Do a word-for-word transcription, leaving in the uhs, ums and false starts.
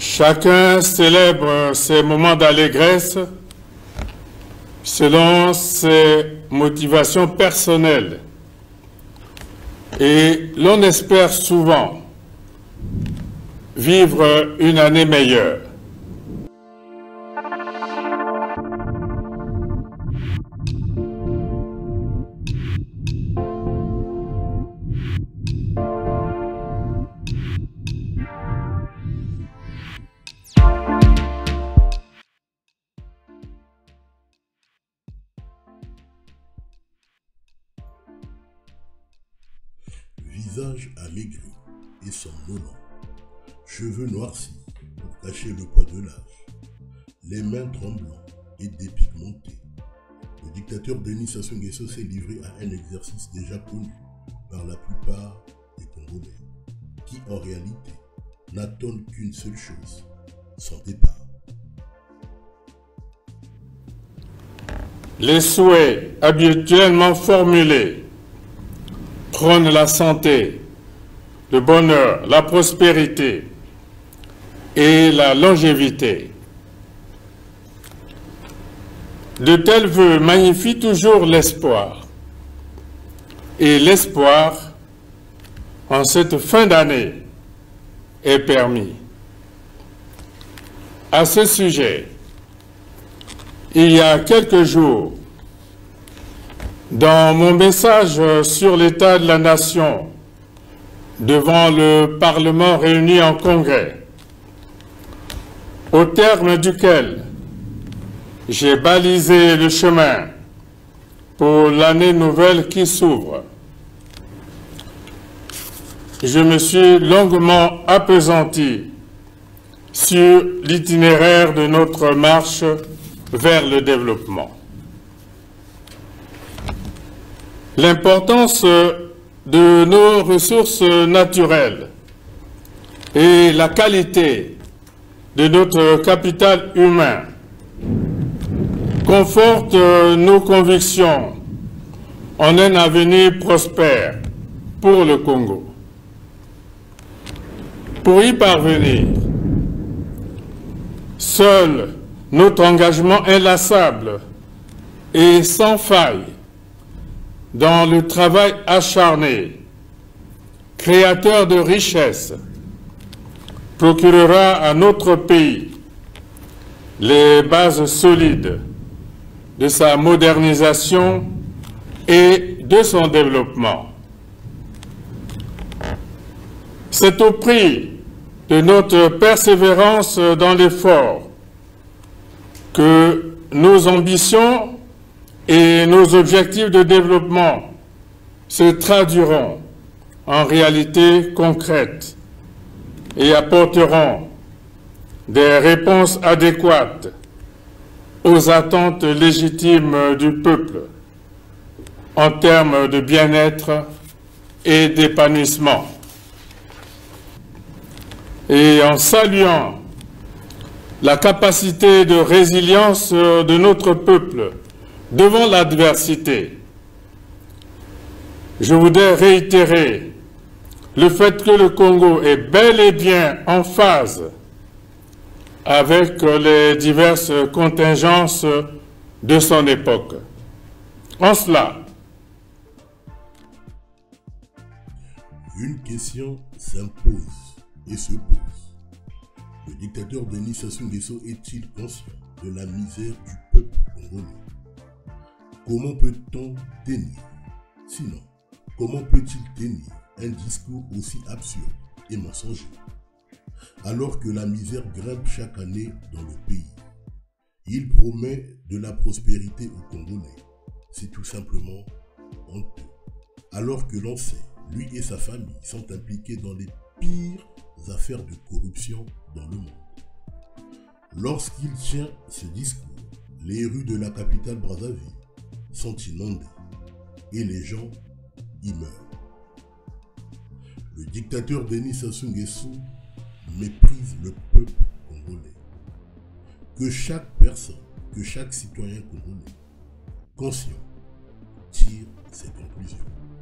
Chacun célèbre ses moments d'allégresse selon ses motivations personnelles et l'on espère souvent vivre une année meilleure. Visage amaigri et somnolent, cheveux noircis pour cacher le poids de l'âge, les mains tremblantes et dépigmentées. Le dictateur Denis Sassou Nguesso s'est livré à un exercice déjà connu par la plupart des Congolais, qui en réalité n'attendent qu'une seule chose, son départ. Les souhaits habituellement formulés prônent la santé, le bonheur, la prospérité et la longévité. De tels vœux magnifient toujours l'espoir. Et l'espoir, en cette fin d'année, est permis. À ce sujet, il y a quelques jours, dans mon message sur l'état de la nation devant le Parlement réuni en congrès, au terme duquel j'ai balisé le chemin pour l'année nouvelle qui s'ouvre, je me suis longuement appesanti sur l'itinéraire de notre marche vers le développement. L'importance de nos ressources naturelles et la qualité de notre capital humain confortent nos convictions en un avenir prospère pour le Congo. Pour y parvenir, seul notre engagement inlassable et sans faille dans le travail acharné, créateur de richesses, procurera à notre pays les bases solides de sa modernisation et de son développement. C'est au prix de notre persévérance dans l'effort que nos ambitions et nos objectifs de développement se traduiront en réalité concrète et apporteront des réponses adéquates aux attentes légitimes du peuple en termes de bien-être et d'épanouissement. Et en saluant la capacité de résilience de notre peuple devant l'adversité, je voudrais réitérer le fait que le Congo est bel et bien en phase avec les diverses contingences de son époque. En cela, une question s'impose et se pose. Le dictateur Denis Sassou Nguesso est-il conscient de la misère du peuple congolais? Comment peut-on tenir, sinon, comment peut-il tenir un discours aussi absurde et mensonger, alors que la misère grimpe chaque année dans le pays? Il promet de la prospérité aux Congolais. C'est tout simplement honteux. Alors que l'on sait, lui et sa famille sont impliqués dans les pires affaires de corruption dans le monde. Lorsqu'il tient ce discours, les rues de la capitale Brazzaville sont inondées et les gens y meurent. Le dictateur Denis Sassou Nguesso méprise le peuple congolais. Que chaque personne, que chaque citoyen congolais, conscient, tire ses conclusions.